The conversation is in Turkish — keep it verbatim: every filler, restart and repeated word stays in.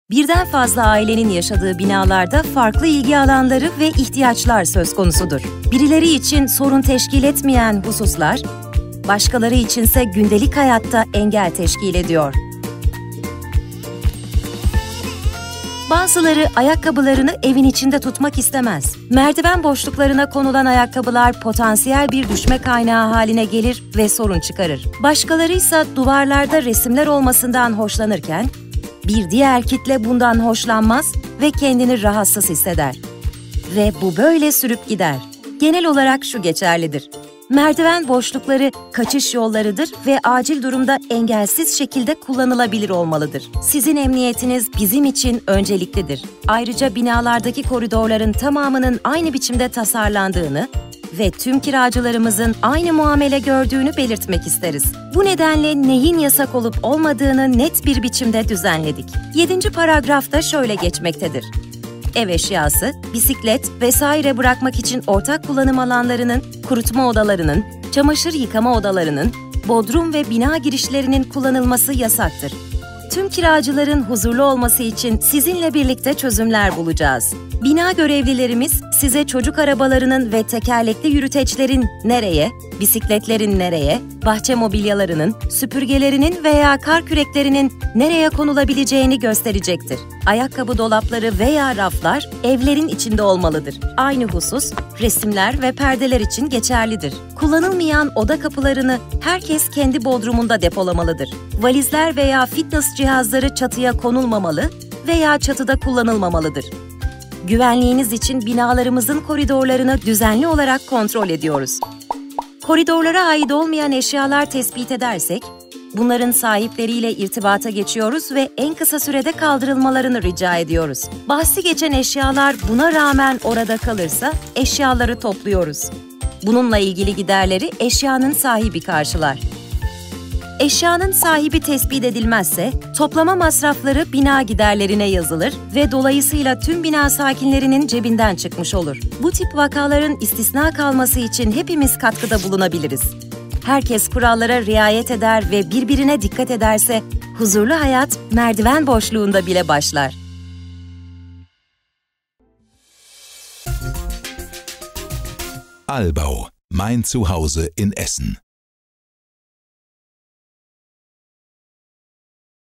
Birden fazla ailenin yaşadığı binalarda farklı ilgi alanları ve ihtiyaçlar söz konusudur. Birileri için sorun teşkil etmeyen hususlar, başkaları içinse gündelik hayatta engel teşkil ediyor. Bazıları ayakkabılarını evin içinde tutmak istemez. Merdiven boşluklarına konulan ayakkabılar potansiyel bir düşme kaynağı haline gelir ve sorun çıkarır. Başkaları ise duvarlarda resimler olmasından hoşlanırken, bir diğer kitle bundan hoşlanmaz ve kendini rahatsız hisseder. Ve bu böyle sürüp gider. Genel olarak şu geçerlidir: merdiven boşlukları kaçış yollarıdır ve acil durumda engelsiz şekilde kullanılabilir olmalıdır. Sizin emniyetiniz bizim için önceliklidir. Ayrıca binalardaki koridorların tamamının aynı biçimde tasarlandığını ve tüm kiracılarımızın aynı muamele gördüğünü belirtmek isteriz. Bu nedenle neyin yasak olup olmadığını net bir biçimde düzenledik. Yedinci paragrafta şöyle geçmektedir: Ev eşyası, bisiklet vesaire bırakmak için ortak kullanım alanlarının, kurutma odalarının, çamaşır yıkama odalarının, bodrum ve bina girişlerinin kullanılması yasaktır. Tüm kiracıların huzurlu olması için sizinle birlikte çözümler bulacağız. Bina görevlilerimiz size çocuk arabalarının ve tekerlekli yürüteçlerin nereye, bisikletlerin nereye, bahçe mobilyalarının, süpürgelerinin veya kar küreklerinin nereye konulabileceğini gösterecektir. Ayakkabı dolapları veya raflar evlerin içinde olmalıdır. Aynı husus resimler ve perdeler için geçerlidir. Kullanılmayan oda kapılarını herkes kendi bodrumunda depolamalıdır. Valizler veya fitness cihazları çatıya konulmamalı veya çatıda kullanılmamalıdır. Güvenliğiniz için binalarımızın koridorlarını düzenli olarak kontrol ediyoruz. Koridorlara ait olmayan eşyalar tespit edersek, bunların sahipleriyle irtibata geçiyoruz ve en kısa sürede kaldırılmalarını rica ediyoruz. Bahsi geçen eşyalar buna rağmen orada kalırsa eşyaları topluyoruz. Bununla ilgili giderleri eşyanın sahibi karşılar. Eşyanın sahibi tespit edilmezse, toplama masrafları bina giderlerine yazılır ve dolayısıyla tüm bina sakinlerinin cebinden çıkmış olur. Bu tip vakaların istisna kalması için hepimiz katkıda bulunabiliriz. Herkes kurallara riayet eder ve birbirine dikkat ederse, huzurlu hayat merdiven boşluğunda bile başlar. Albau, mein Zuhause in Essen.